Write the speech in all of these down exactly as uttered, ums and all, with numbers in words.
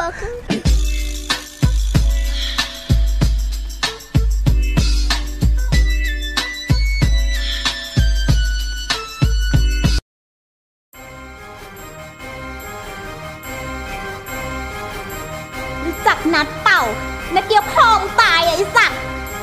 motherfuckerรู้จักนัดเป่านัดเดียวพองตายไอ้สัตว์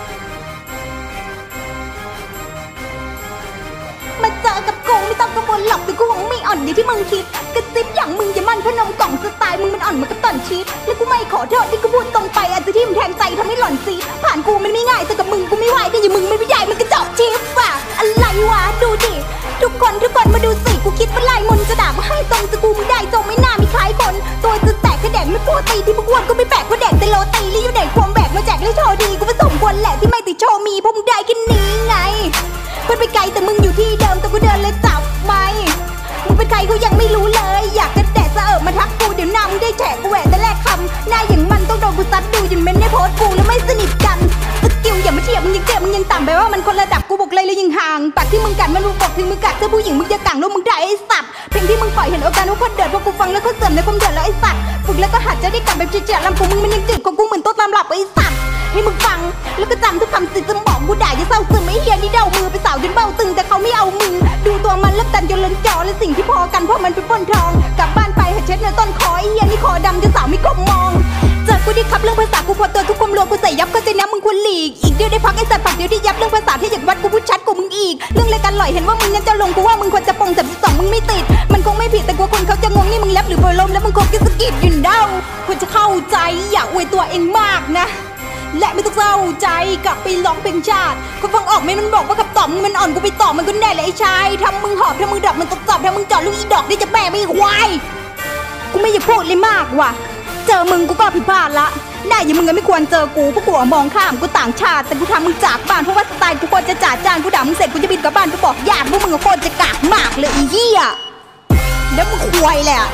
มาเจอกับกูไม่ต้องกังวลหรอกแต่กูคงไม่อ่อนอย่างที่มึงคิดกระซิบอย่างมึงอย่ามันพนมกล่องสไตล์มึงมันอ่อนมันก็ต่อนชีสและกูไม่ขอโทษที่กูพูดตรงไปอาจจะทิ่มแทงใจทำให้หล่อนซีดผ่านกูมันไม่ง่ายแต่กับมึงกูไม่ไหวแต่อย่างมึงไม่ใหญ่มันกระจอกชีสว่ะอะไรวะดูดิทุกคนทุกคนมาดูสิกูคิดว่าลายมนจะด่าว่าให้ตรงจะกูมึงได้จงไม่น่ามีคล้ายคนตัวจะแตกแค่แดกไม่ปวดตีที่มึงอ้วนก็ไม่แปลกเพราะแดกแต่โลตีและอยู่แดกความแบกมาแจกและโชว์ดีกูผสมควรแหละที่ไม่ติดโชว์มีเพราะมึงได้แค่นี้ไงเพื่อนไปไกลแต่มึงอยู่ที่เดิมแต่กูเดินเลยจับไม่มึงเป็นใครกูยังไม่รู้เลยอยากกระแดดจะเอิบมาทักกูเดี๋ยวนำได้แฉกกูแหวะแต่แรกคำหน้าอย่างมันต้องโดนกูซัดดูจนเม้นได้โพสกูแล้วไม่สนิทกันสกิลอย่ามาเทียบมึงยังเจ็บมึงยังต่ำไปว่ามันคนระดับกูบอกเลยแล้วยังห่างปากที่มึงกัดมันรู้บอกถึงมึงกัดเสื้อผู้หญิงมึงจะกังแล้วมึงได้ไอ้สัตว์เพลงที่มึงปล่อยเห็นโอกาสว่าคนเดือดพอกูฟังแล้วก็เสริมในความเดือดแล้วไอ้สัตว์ฝึกแล้วก็หัดจะได้กลับแบบเจี๋ยๆลำกูมึงมันยังจืดของกูเหมือนต้นตำรับไอ้สัตว์ให้มึงฟังแล้วก็จำทุกคำสิจะบอกกูด่าอย่าเศร้าซึมไม่เฮียนี่เดามือไปสาวจนเบ้าตึงแต่เขาไม่เอามึงดูตัวมันแล้วตันจนล้นจอและสิ่งที่พอกันเพราะมันเป็นปล้นทองกลับบ้านไปหัดเช็ดเนื้อต้นคอไอ้เฮียนี่คอดำจนสาวไม่ก้มมองเจอกูดิครับเรื่องภาษากูพอตัวทุกความรัวกูใส่ยับก็ใจนะมึงควรหลีกอีกเดียวได้พักไอ้สัตว์ผักเดียวที่ยับเรื่องภาษาที่อยากวัดกูพูดชัดกูมึงอีกเรื่องรายการหล่อยเห็นว่ามึงยังจะลงกูว่ามึงควรจะปงแต่สองมึงไม่ติดมันคงไม่ผิดแต่กลัวคนเขาจะงงนี่มึงแลบหรือโปรลมแล้วมึงคงกินสกิดอยู่เด้าควรจะเข้าใจอย่าอวยตัวเองมากนะและไม่ต้องเศร้าใจกลับไปร้องเพลงชาติกูฟังออกไหมมันบอกว่ากับตอบมึงมันอ่อนกูไปตอบมันก็แน่เลยไอ้ชายทำมึงหอบทำมึงดับมันตบตอบทำมึงจอดลูกอีดอกได้จะแปะไม่ควายกูไม่อยากพูดเลยมากว่ะเจอมึงกูก็ผิดพลาดละได้อย่างมึงก็ไม่ควรเจอกูเพราะกูมองข้ามกูต่างชาติแต่กูทำมึงจากบ้านเพราะว่าสไตล์กูควรจะจ่าจานกูด่ามึงเสร็จกูจะบินกลับบ้านกูบอกญาติพวกมึงก็ควรจะกากมากเลยไอ้เหี้ยแล้วมึงควายแหละ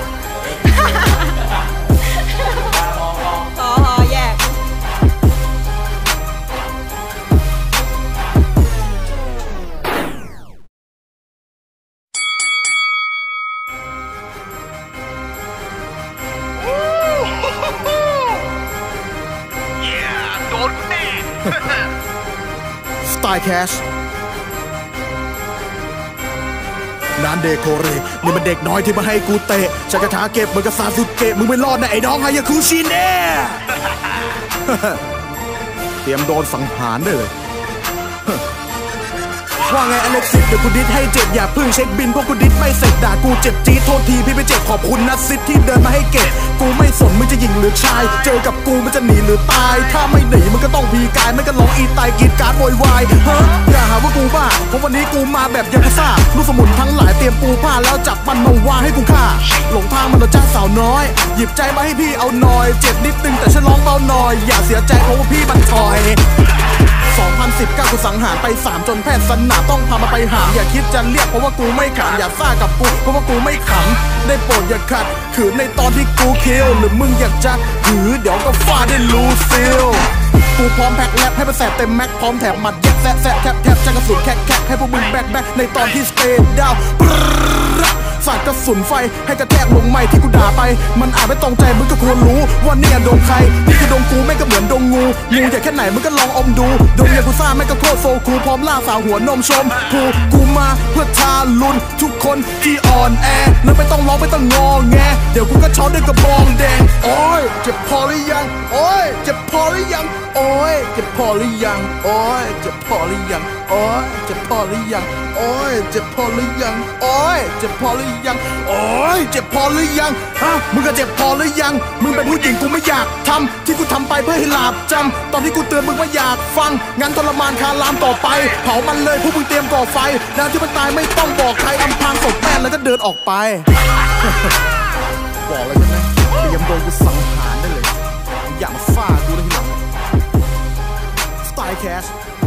ต่อแยกสไตล์แคชนานเดโคเรนี่มันเด็กน้อยที่มาให้กูเตะฉันกระถาเก็บเหมือนกับซาสุเกะมึงไม่รอดนะไอ้น้องฮายาคุชิเน่เตรียมโดนสังหารได้เลยว่าไงอเล็กซิสเดี๋ยวกูดิสให้เจ็บอย่าพึ่งเช็คบินพวกกูดิสไม่เสร็จด่ากูเจ็บจี๊ดโทษทีพี่ไม่เจ็บขอบคุณนะซิสที่เดินมาให้เก็บกูไม่สนมึงจะหญิงหรือชายเจอกับกูมันจะหนีหรือตายถ้าไม่หนีมันก็ต้องพีกายไม่ก็ร้องอีตายกีดการ์ดโวยวายเฮ้ยอย่าหาว่ากูบ้าเพราะวันนี้กูมาแบบยากุซ่าลูกสมุนทั้งหลายเตรียมปูผ้าแล้วจับมันมาวางให้กูฆ่าหลงทางมันละจ้าสาวน้อยหยิบใจมาให้พี่เอาหน่อยเจ็บนิดนึงแต่ฉันร้องเบาหน่อยอย่าเสียใจเพราะว่าพี่มันถอยสองพันสิบเก้ากูสังหารไปสามจนแพทย์สนามต้องพามาไปหามอย่าคิดจะเรียกเพราะว่ากูไม่ขำอย่าซ่ากับกูเพราะว่ากูไม่ขำได้โปรดอย่าขัดขืนในตอนที่กูคิวหรือมึงอยากจะหือเดี๋ยวก็ฟาดได้ลูซิลกูพร้อมแพ็คแลบให้มันแสบเต็มแม็กพร้อมแถมหมัดแยกแซะแซะแทบแทบจะกระสุนแคกแคกให้พวกมึงแบกแบกในตอนที่สเตย์ดาวสาดกระสุนไฟให้กระแทกลงไม้ที่กูด่าไปมันอาจไม่ตรงใจมึงก็ควรรู้ว่าเนี่ยดงใครนี่คือดงกูไม่ก็เหมือนดงงูงูใหญ่แค่ไหนมึงก็ลองอมดูดงยากุซ่าไม่ก็โคตรโซคูพร้อมล่าสาวหัวนมชมพูกูมาเพื่อทารุณทุกคนที่อ่อนแอแล้วไม่ต้องร้องไม่ต้องงอแงเดี๋ยวกูก็ช็อตด้วยกระบองแดงโอ้ยเจ็บพอหรือยังโอ้ยเจ็บพอหรือยังโอ้ยเจ็บพอหรือยังโอ้ยเจ็บพอหรือยังโอ้ยเจ็บพอหรือยังโอ้ยเจ็บพอหรือยังโอ้ยเจ็บพอหรือยังโอ้ยเจ็บพอหรือยังฮะมึงก็เจ็บพอหรือยังมึงเป็นผู้หญิงกูไม่อยากทำที่กูทำไปเพื่อให้หลับจำตอนที่กูเตือนมึงว่าอยากฟังงั้นทรมานคาลามต่อไปเผามันเลยพวกมึงเตรียมก่อไฟแล้วที่มันตายไม่ต้องบอกใครอำพรางศพแม่แล้วก็เดินออกไปบอกเลยใช่ไหมเตรียมโดนกูสังหารได้เลยอย่ามาฟาดกูในทีหลังสไตล์แคช